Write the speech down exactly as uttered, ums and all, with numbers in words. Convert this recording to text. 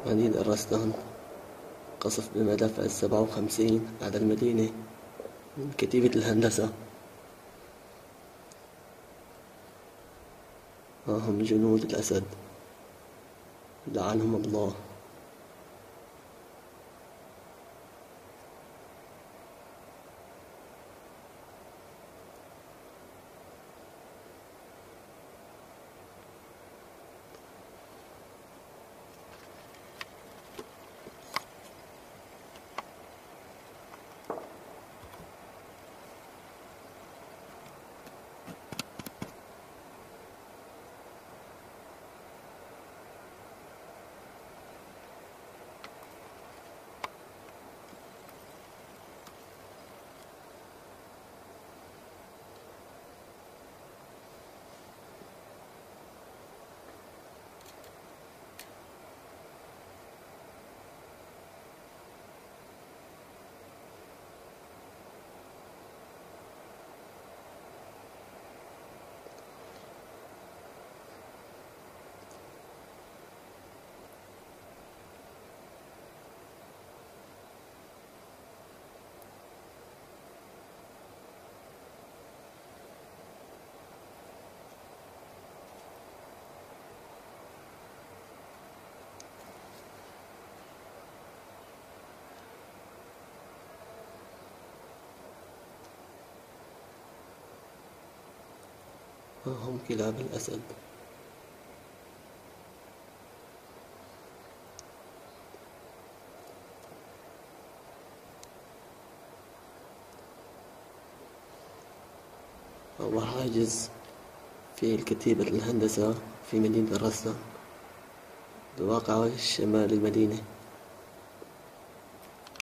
مدينة الرستان. قصف بمدافع السبعة وخمسين على المدينة من كتيبة الهندسة. ها هم جنود الأسد، لعنهم الله. ها هم كلاب الأسد. هو حاجز في كتيبة الهندسة في مدينة الرستان، الواقعة شمال المدينة.